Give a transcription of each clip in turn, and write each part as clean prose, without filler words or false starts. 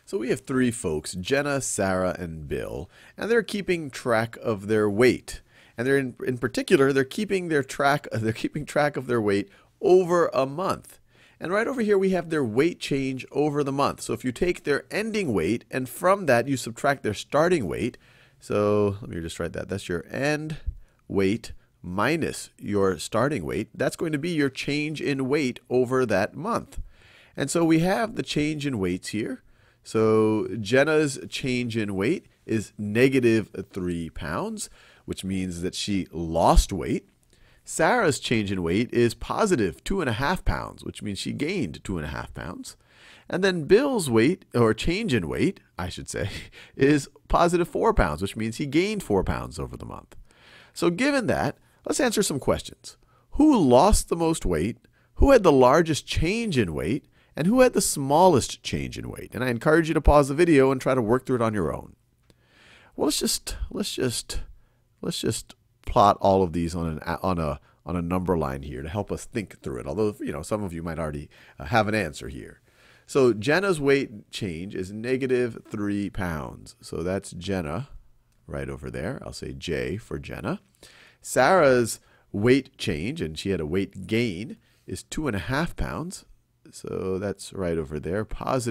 So we have three folks, Jenna, Sarah, and Bill, and they're keeping track of their weight. And they're in particular, they're keeping track of their weight over a month. And right over here we have their weight change over the month. So if you take their ending weight and from that you subtract their starting weight, so let me just write that. That's your end weight minus your starting weight. That's going to be your change in weight over that month. And so we have the change in weights here. So Jenna's change in weight is -3 pounds, which means that she lost weight. Sarah's change in weight is +2.5 pounds, which means she gained 2.5 pounds. And then Bill's weight, or change in weight, I should say, is +4 pounds, which means he gained 4 pounds over the month. So given that, let's answer some questions. Who lost the most weight? Who had the largest change in weight? And who had the smallest change in weight? And I encourage you to pause the video and try to work through it on your own. Well, let's just plot all of these on a number line here to help us think through it. Although some of you might already have an answer here. So Jenna's weight change is -3 pounds. So that's Jenna right over there. I'll say J for Jenna. Sarah's weight change, and she had a weight gain, is 2.5 pounds. So that's right over there,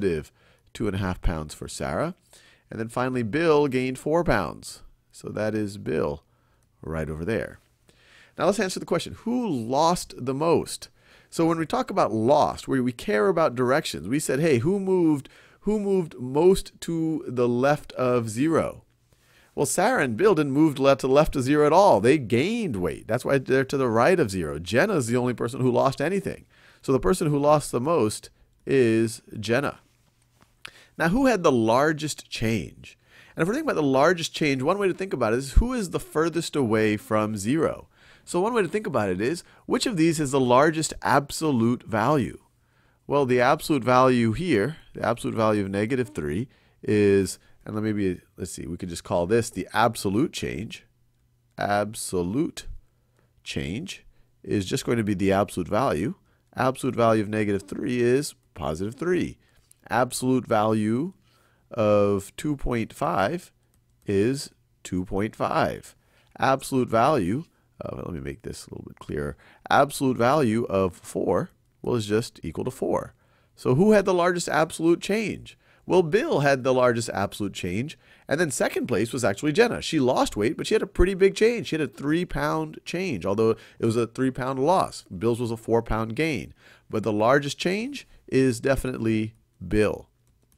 +2.5 pounds for Sarah. And then finally, Bill gained 4 pounds. So that is Bill right over there. Now let's answer the question, who lost the most? So when we talk about lost, we care about directions. We said, hey, who moved most to the left of 0? Well, Sarah and Bill didn't move to the left of 0 at all. They gained weight. That's why they're to the right of 0. Jenna's the only person who lost anything. So the person who lost the most is Jenna. Now, who had the largest change? And if we're thinking about the largest change, one way to think about it is who is the furthest away from 0? So one way to think about it is, which of these has the largest absolute value? Well, the absolute value here, the absolute value of -3 is, and let's see, we could just call this the absolute change. Absolute change is just going to be the absolute value. Absolute value of -3 is +3. Absolute value of 2.5 is 2.5. Absolute value of, let me make this a little bit clearer. Absolute value of 4, well, is just equal to 4. So who had the largest absolute change? Well, Bill had the largest absolute change, and then second place was actually Jenna. She lost weight, but she had a pretty big change. She had a 3-pound change, although it was a 3-pound loss. Bill's was a 4-pound gain. But the largest change is definitely Bill.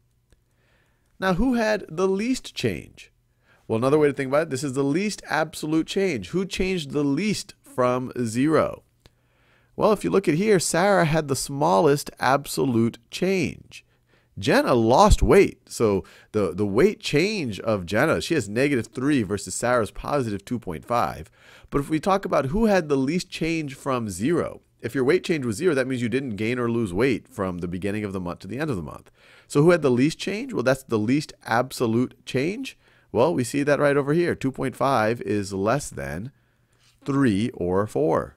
Now, who had the least change? Well, another way to think about it, this is the least absolute change. Who changed the least from 0? Well, if you look at here, Sarah had the smallest absolute change. Jenna lost weight. So the weight change of Jenna, she has -3 versus Sarah's +2.5. But if we talk about who had the least change from 0, if your weight change was 0, that means you didn't gain or lose weight from the beginning of the month to the end of the month. So who had the least change? Well, that's the least absolute change. Well, we see that right over here. 2.5 is less than 3 or 4.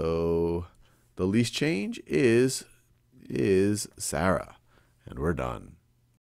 So the least change is Sarah. And we're done.